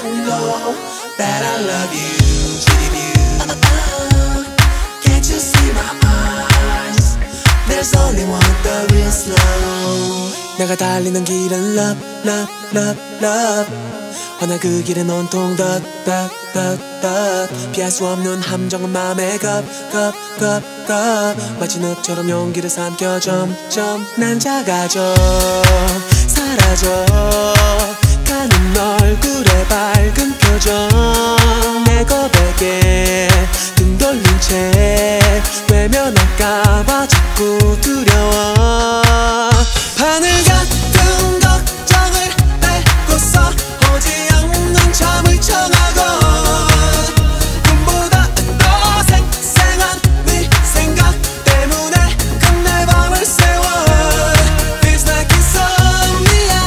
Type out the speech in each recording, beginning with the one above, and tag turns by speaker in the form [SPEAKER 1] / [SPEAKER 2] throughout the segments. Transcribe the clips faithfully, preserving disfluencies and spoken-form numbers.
[SPEAKER 1] know that I love you. Uh, uh, can't you see my eyes? There's only one, the real slow. 내가 달리는 길은 love, love, love, love. 허나 그 길은 온통 덧, 덧, 덧, 덧. 피할 수 없는 함정은 맘에 겁, 겁, 겁, 겁. 마치 늪처럼 용기를 삼켜 점점 난 작아져 사라져 가는 얼굴에 밝은 표정. 내 고백에 등 돌린 채 외면할까봐 자꾸 두려워. 하늘 같은 걱정을 빼고서 오지 않는 잠을 청하고 꿈보다 더 생생한 네 생각 때문에 끝내 밤을 세워. Feels like insomnia,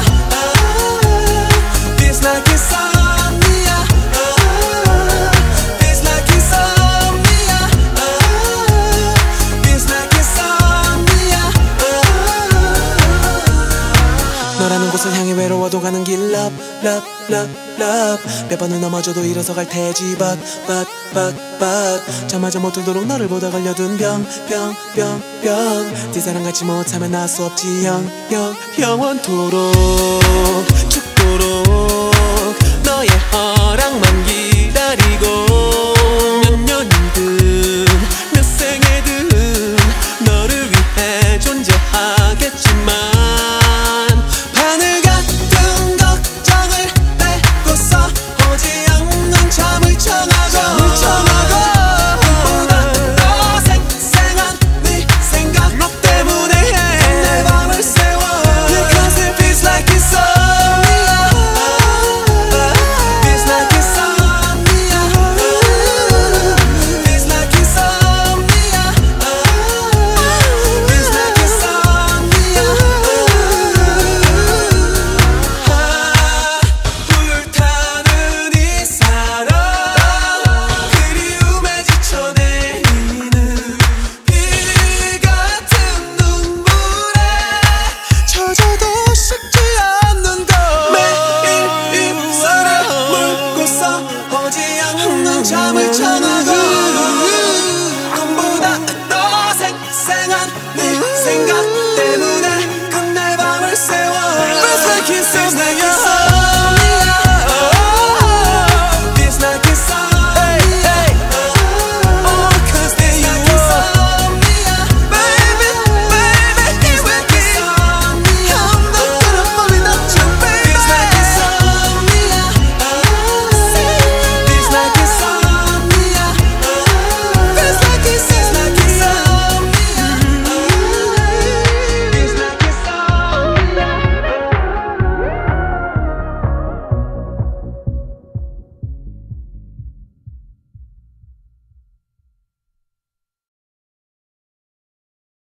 [SPEAKER 1] feels like insomnia, feels like insomnia, feels like insomnia. 너라는 곳을 향해 외로워도 가는 길 love, love, love, love. 몇 번을 넘어져도 일어서 갈 테지 but, but, but, but. 잠마저 못 들도록 너를 보다 걸려든 병, 병, 병, 병. 네 사랑 갖지 못하면 나 수 없지 영, 영, 영원토록.